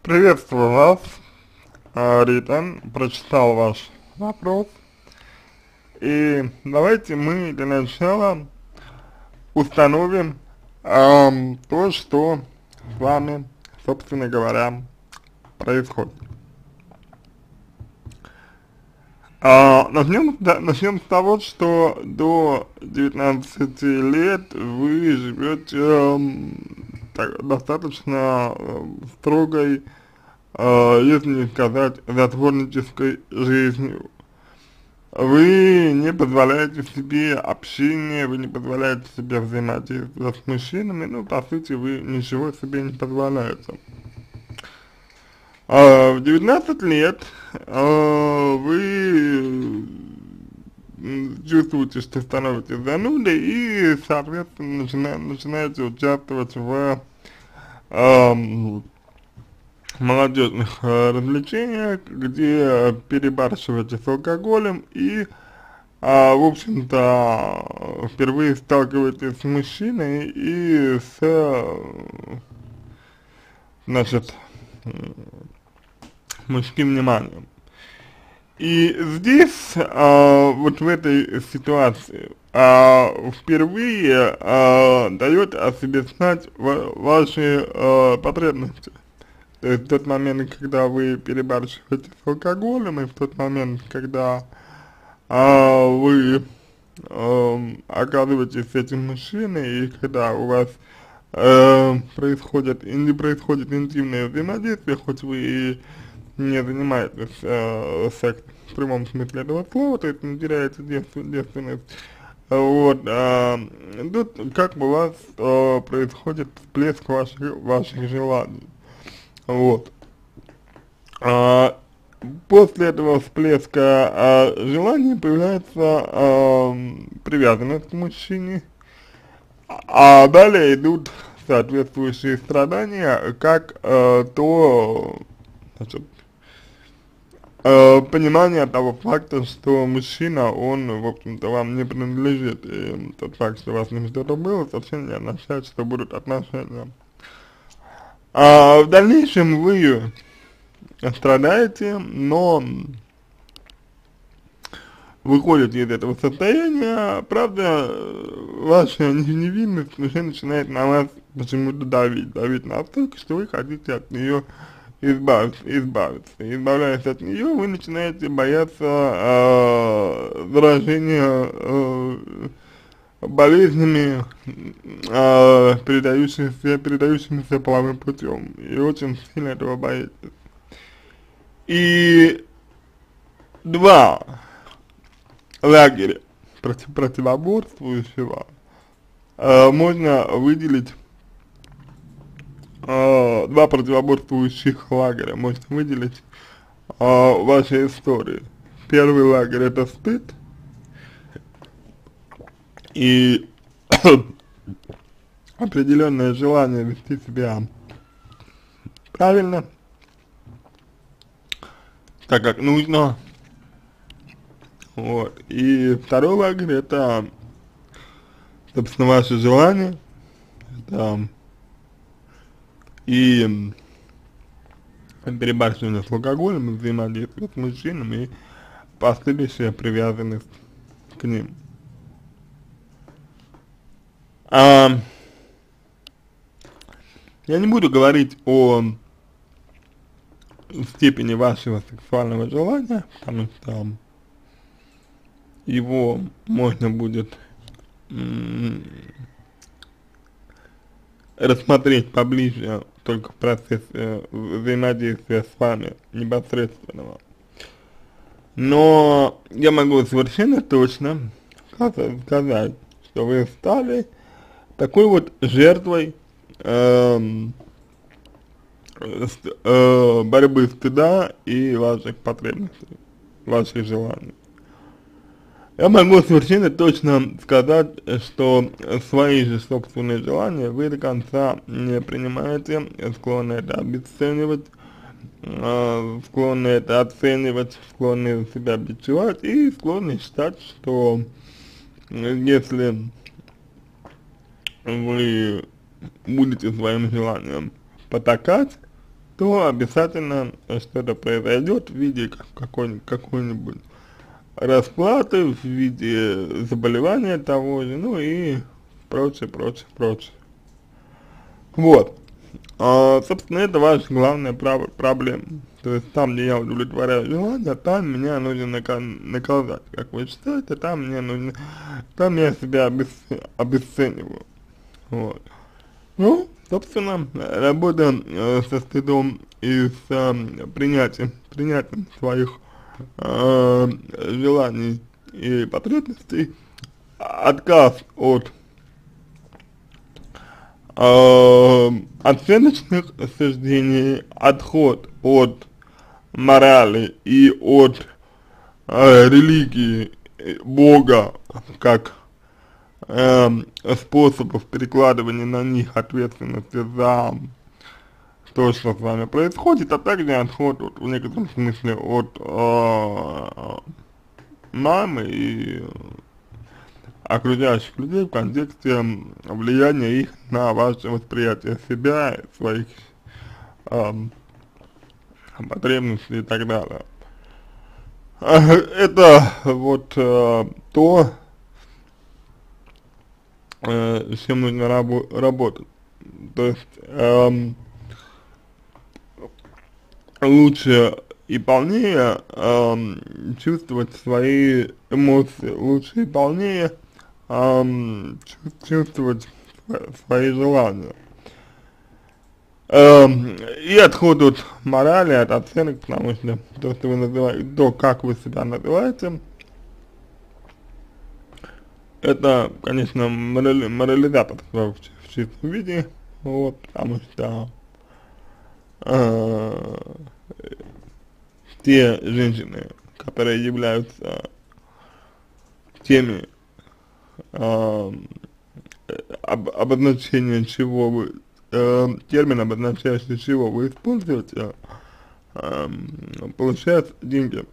Приветствую вас, Рита. Прочитал ваш вопрос. И давайте мы для начала установим то, что с вами, собственно говоря, происходит. Начнем с того, что до 19 лет вы живете достаточно строгой, если не сказать, затворнической жизнью. Вы не позволяете себе общения, вы не позволяете себе взаимодействовать с мужчинами, ну, по сути, вы ничего себе не позволяете. В 19 лет вы чувствуете, что становитесь занудой и, соответственно, начинаете участвовать в молодежных развлечениях, где перебарщиваете с алкоголем и, в общем-то, впервые сталкиваетесь с мужчиной и с, значит, мужским вниманием. И здесь, вот в этой ситуации, впервые дает о себе знать ваши потребности. То есть в тот момент, когда вы перебарщиваете с алкоголем, и в тот момент, когда вы оказываетесь с этим мужчиной, и когда у вас происходит или не происходит интимное взаимодействие, хоть вы и не занимаетесь сексом в прямом смысле этого слова, то есть не теряете девственность, вот, тут как бы у вас происходит всплеск ваших желаний, вот. После этого всплеска желания появляется привязанность к мужчине, а далее идут соответствующие страдания, как значит, понимание того факта, что мужчина, он, в общем-то, вам не принадлежит, и тот факт, что у вас с ним что-то было, совсем не означает, что будут отношения. В дальнейшем вы страдаете, но выходите из этого состояния, правда, ваша невинность уже начинает на вас почему-то давить настолько, что вы хотите от нее избавиться. Избавляясь от нее, вы начинаете бояться заражения болезнями, передающимися половым путем, и очень сильно этого боитесь. И два лагеря противоборствующего можно выделить, два противоборствующих лагеря можно выделить в вашей истории. Первый лагерь — это стыд и определенное желание вести себя правильно, так как нужно. Вот. И второй лагерь — это, собственно, ваше желание, это и перебарщивание с алкоголем, взаимодействие с мужчинами и последующая привязанность к ним. Я не буду говорить о степени вашего сексуального желания, потому что его можно будет рассмотреть поближе только в процессе взаимодействия с вами непосредственного. Но я могу совершенно точно сказать, что вы стали такой вот жертвой борьбы стыда и ваших потребностей, ваших желаний. Я могу совершенно точно сказать, что свои же собственные желания вы до конца не принимаете, склонны это обесценивать, склонны это оценивать, склонны себя бичевать и склонны считать, что если вы будете своим желанием потакать, то обязательно что-то произойдет в виде какой-нибудь расплаты, в виде заболевания того же, ну и прочее, прочее, прочее. Вот. Собственно, это ваша главная проблема. То есть там, где я удовлетворяю желание, там меня нужно наказать. Как вы считаете, там мне нужно, там я себя обесцениваю. Вот. Ну, собственно, работа со стыдом и с принятием своих желаний и потребностей, отказ от оценочных суждений, отход от морали и от религии Бога как способов перекладывания на них ответственности за то, что с вами происходит, а также отход от, в некотором смысле от мамы и окружающих людей в контексте влияния их на ваше восприятие себя, своих потребностей и так далее. Это вот то, с чем нужно работать. То есть лучше и полнее чувствовать свои эмоции, лучше и полнее чувствовать свои желания. И отход от морали, от оценок, потому что то, что вы называете, то, как вы себя называете, это, конечно, морализатор в чистом виде, вот, потому что те женщины, которые являются теми, обозначение чего вы, термин, обозначающий чего вы используете, получают деньги.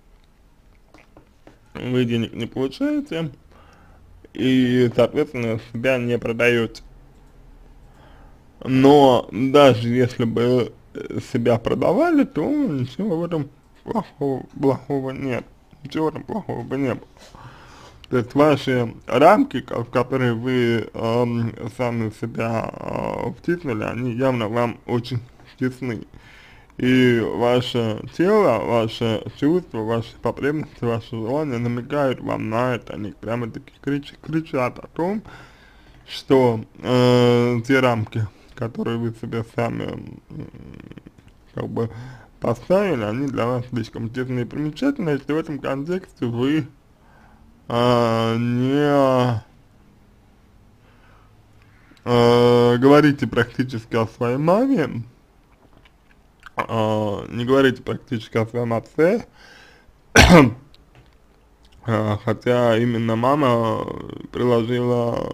Вы денег не получаете и, соответственно, себя не продаете. Но даже если бы себя продавали, то ничего в этом плохого нет. Ничего там плохого бы не было. То есть ваши рамки, в которые вы сами себя втиснули, они явно вам очень тесны. И ваше тело, ваше чувство, ваши потребности, ваши желания намекают вам на это. Они прямо-таки кричат о том, что те рамки, которые вы себе сами как бы поставили, они для вас слишком тесные и примечательные, если в этом контексте вы не говорите практически о своей маме, не говорите практически о своем отце, хотя именно мама приложила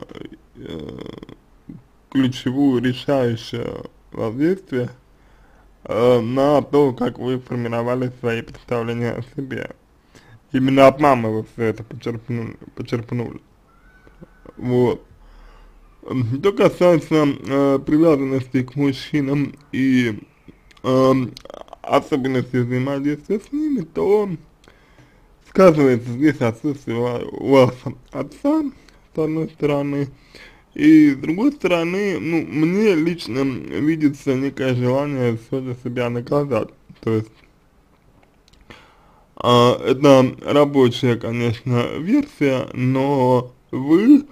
ключевую, решающее воздействие на то, как вы формировали свои представления о себе. Именно от мамы вы все это почерпнули. Вот. Что касается привязанности к мужчинам и особенностей взаимодействия с ними, то сказывается здесь отсутствие у вас отца, с одной стороны, и с другой стороны, ну, мне лично видится некое желание все же себя наказать. То есть это рабочая, конечно, версия, но вы,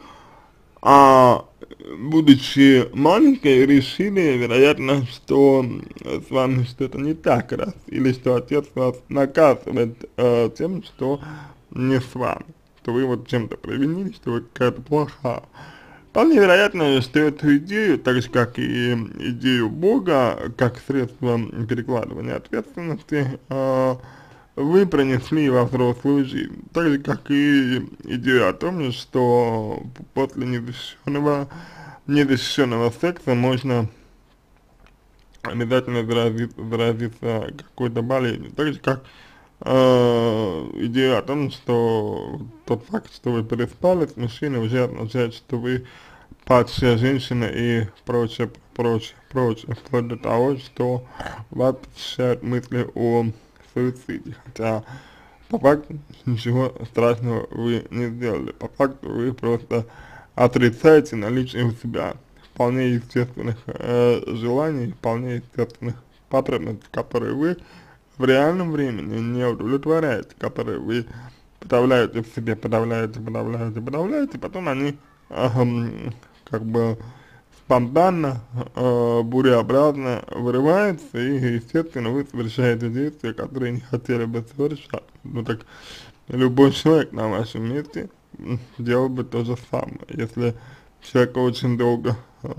будучи маленькой, решили, вероятно, что с вами что-то не так раз, или что отец вас наказывает тем, что не с вами, что вы вот чем-то провинились, что вы какая-то плохая. Вполне вероятно, что эту идею, так же как и идею Бога, как средство перекладывания ответственности, вы пронесли во взрослую жизнь. Так же, как и идея о том, что после незащищенного секса можно обязательно заразиться какой-то болезнью. Так же, как идея о том, что тот факт, что вы переспали с мужчиной, уже означает, что вы падшая женщина и прочее, прочее, вплоть до того, что вас посещают мысли о суициде, хотя по факту ничего страшного вы не сделали, по факту вы просто отрицаете наличие у себя вполне естественных желаний, вполне естественных потребностей, которые вы в реальном времени не удовлетворяете, которые вы подавляете в себе, подавляете, потом они как бы спонтанно, буреобразно вырываются, и, естественно, вы совершаете действия, которые не хотели бы совершать. Ну так любой человек на вашем месте делал бы то же самое. Если человека очень долго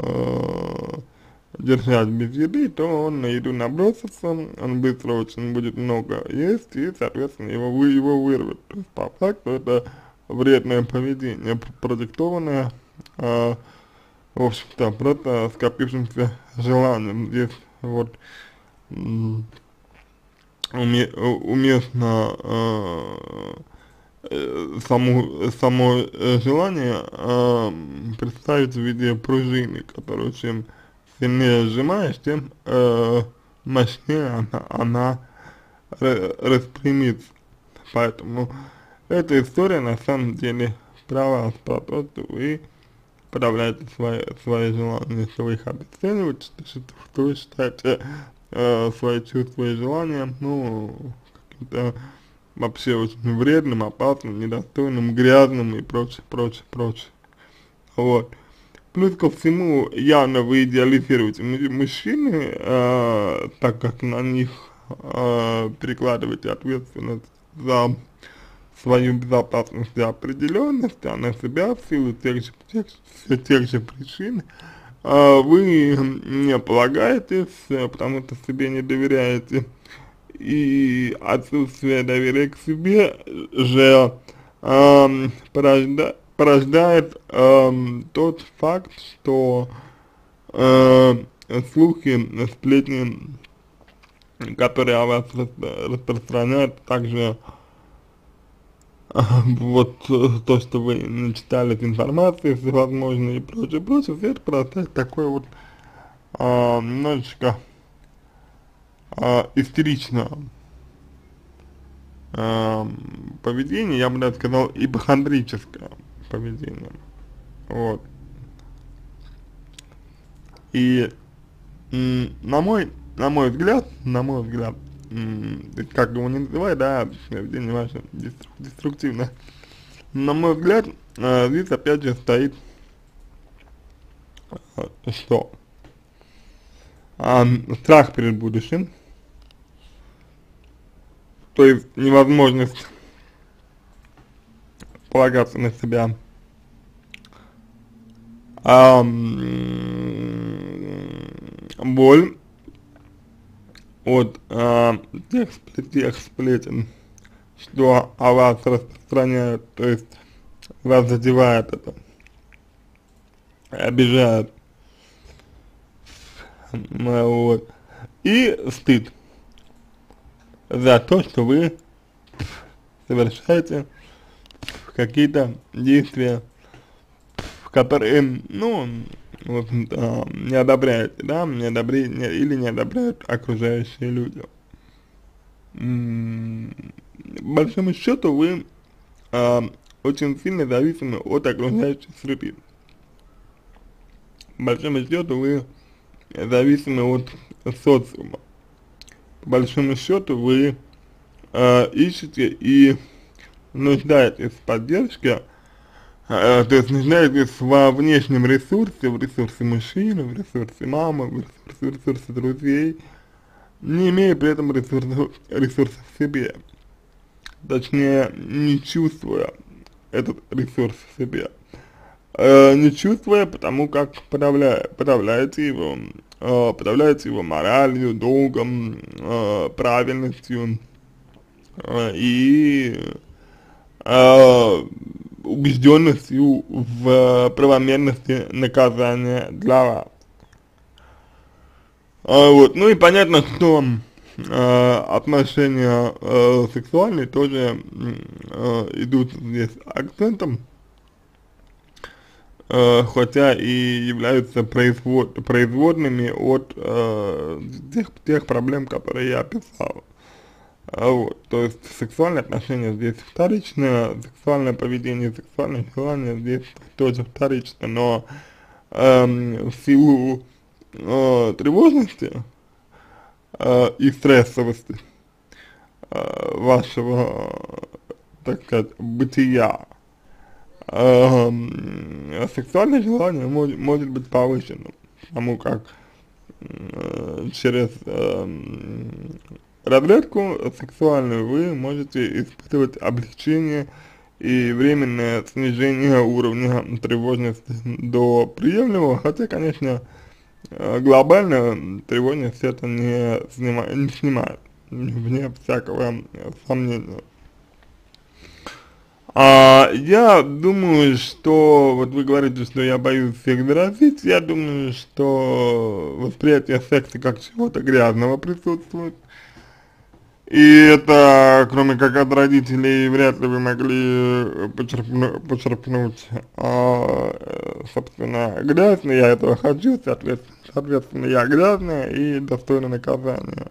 держать без еды, то он на еду набросится, он быстро очень будет много есть, и, соответственно, его вырвет. То есть, по факту, это вредное поведение, продиктованное, в общем-то, просто скопившимся желанием. Здесь вот уместно само желание представить в виде пружины, которую чем сильнее сжимаешь, тем мощнее она распрямится. Поэтому эта история на самом деле про то, что вы подавляете свои желания, что вы их обесцениваете, что вы считаете свои чувства и желания, ну, каким-то вообще очень вредным, опасным, недостойным, грязным и прочее. Вот. Плюс ко всему, явно вы идеализируете мужчины, так как на них перекладываете ответственность за свою безопасность и определенность, а на себя в силу тех же причин, вы не полагаетесь, потому что себе не доверяете, и отсутствие доверия к себе же порождает тот факт, что слухи, сплетни, которые о вас распространяют, также вот то, что вы начитались информации всевозможной и прочее, все это порождает такое вот немножечко истеричное поведение, я бы даже сказал, ипохондрическое поведение. Вот. И на мой взгляд, как его не называй, да, поведение ваше деструктивное. На мой взгляд, здесь опять же стоит что? Страх перед будущим, то есть невозможность полагаться на себя, боль от тех сплетен, что о вас распространяют, то есть вас задевает это, обижает, вот, и стыд за то, что вы совершаете какие-то действия, которые, ну, в общем-то, не одобряете, да, или не одобряют окружающие люди. По большому счету вы очень сильно зависимы от окружающей среды. По большому счету вы зависимы от социума. По большому счету вы ищете и нуждаетесь в поддержке, то есть нуждаетесь во внешнем ресурсе, в ресурсе мужчины, в ресурсе мамы, в ресурсе друзей, не имея при этом ресурса в себе, точнее, не чувствуя этот ресурс в себе, не чувствуя, потому как подавляете его моралью, долгом, правильностью и убежденностью в правомерности наказания для вас. Вот, ну и понятно, что отношения сексуальные тоже идут здесь акцентом, хотя и являются производными от тех проблем, которые я описал. Вот, то есть сексуальные отношения здесь вторично, сексуальное поведение, сексуальное желание здесь тоже вторично, но в силу тревожности и стрессовости вашего, так сказать, бытия, сексуальное желание может быть повышенным, потому как через разрядку сексуальную вы можете испытывать облегчение и временное снижение уровня тревожности до приемлемого, хотя, конечно, глобально тревожность это не снимает, вне всякого сомнения. Я думаю, что, вот вы говорите, что я боюсь всех заразить, я думаю, что восприятие секса как чего-то грязного присутствует. И это, кроме как от родителей, вряд ли вы могли почерпнуть, собственно, грязный, я этого хочу, соответственно, я грязная и достойна наказания.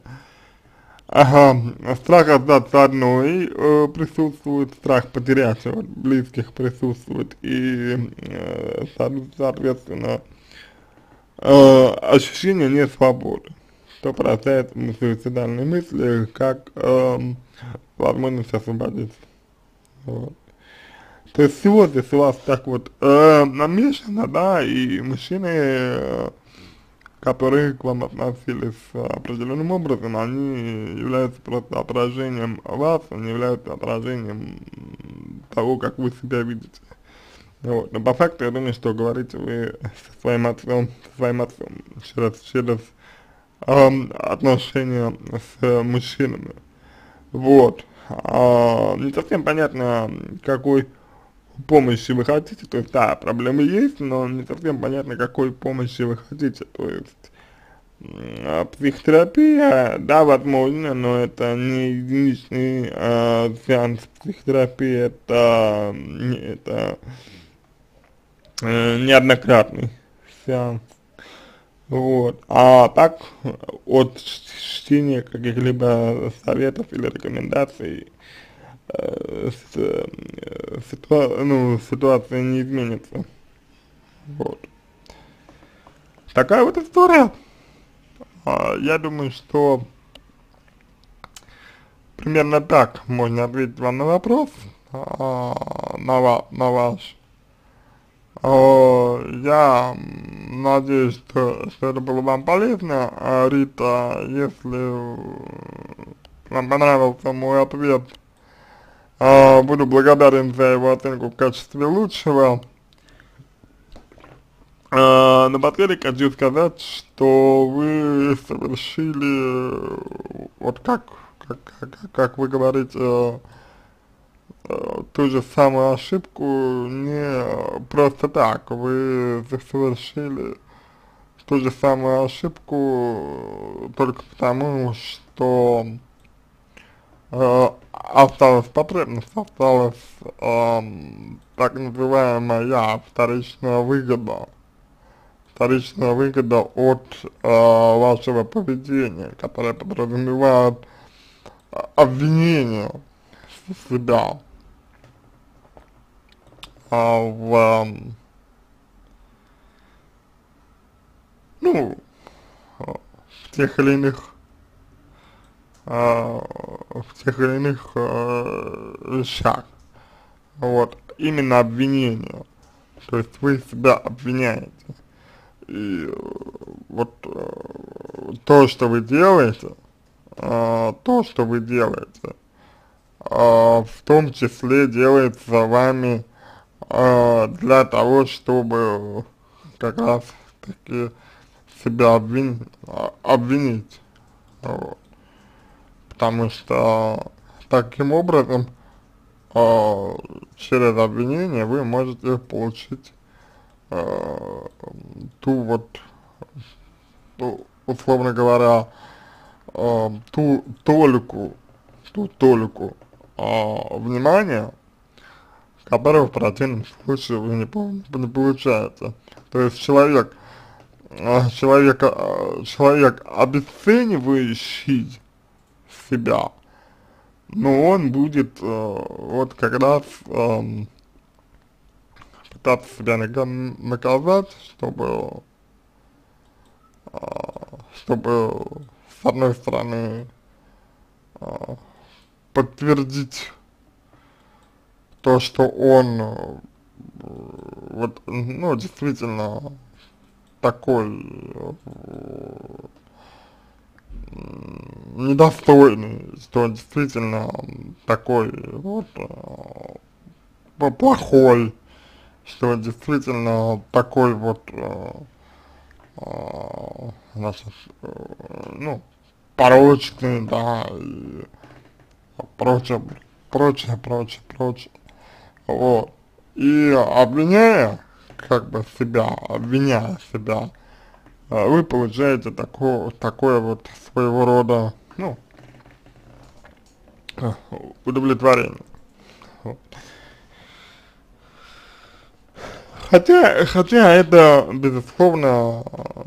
Страх остаться одной присутствует, страх потерять близких присутствует и, соответственно, ощущение несвободы, что порождает суицидальные мысли, как возможность освободиться. Вот. То есть всего здесь у вас так вот намешано, да, и мужчины, которые к вам относились определенным образом, они являются просто отражением вас, они являются отражением того, как вы себя видите. Вот. Но по факту я думаю, что говорите вы со своим отцом через отношения с мужчинами. Вот. Не совсем понятно, какой помощи вы хотите, то есть, да, проблемы есть, но не совсем понятно, какой помощи вы хотите, то есть, психотерапия, да, возможно, но это не единичный сеанс психотерапии, это неоднократный сеанс, вот, а так, от чтения каких-либо советов или рекомендаций, ситуация не изменится. Вот. Такая вот история. Я думаю, что примерно так можно ответить вам на вопрос, на ваш. Я надеюсь, что это было вам полезно. Рита, если вам понравился мой ответ, буду благодарен за его оценку в качестве лучшего. Напоследок хочу сказать, что вы совершили, вот как вы говорите, ту же самую ошибку не просто так. Вы совершили ту же самую ошибку только потому, что осталась потребность, осталась так называемая вторичная выгода от вашего поведения, которая подразумевает обвинение себя ну, в тех или иных вещах. Вот, именно обвинение. То есть вы себя обвиняете. И вот то, что вы делаете, в том числе делается вами для того, чтобы как раз таки себя обвинить. Вот. Потому что таким образом через обвинение вы можете получить условно говоря, ту толику внимания, который в противном случае вы не получаете. То есть человек, обесценивающий себя, но он будет вот как раз пытаться себя наказать, чтобы с одной стороны а, подтвердить то, что он вот, ну, действительно такой недостойный, что он действительно такой вот плохой, что он действительно такой вот, значит, ну, порочный, да, и прочее, прочее. Вот. И обвиняя себя, вы получаете такое вот своего рода, ну, удовлетворение. Вот. Хотя это, безусловно,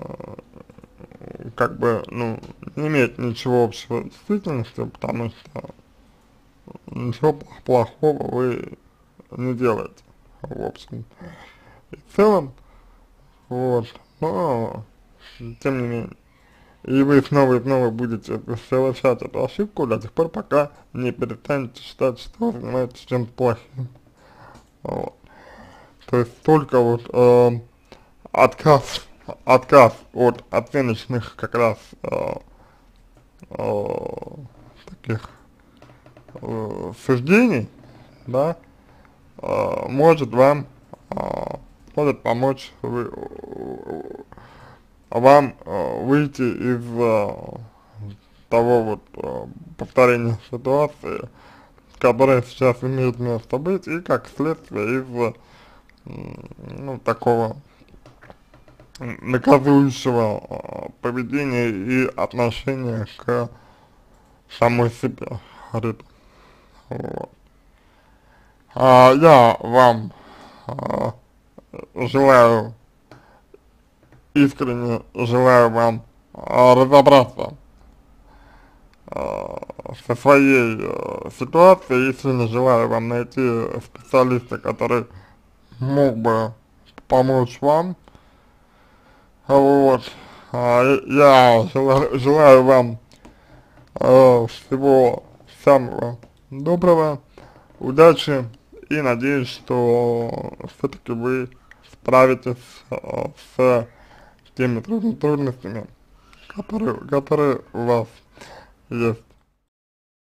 как бы, ну, не имеет ничего общего с действительностью, потому что ничего плохого вы не делаете, в общем и в целом, вот, но, тем не менее, и вы снова и снова будете совершать эту ошибку до тех пор, пока не перестанете считать, что вы занимаетесь чем-то плохим, вот. То есть только вот отказ от оценочных как раз таких суждений, да, может вам, может помочь вам выйти из того вот повторения ситуации, которая сейчас имеет место быть, и как следствие из ну, такого наказующего поведения и отношения к самой себе. Вот. Я вам желаю, искренне желаю вам разобраться со своей ситуацией, искренне желаю вам найти специалиста, который мог бы помочь вам. Вот. Я желаю вам всего самого доброго, удачи, и надеюсь, что все-таки вы справитесь с теми трудностями, которые у вас есть.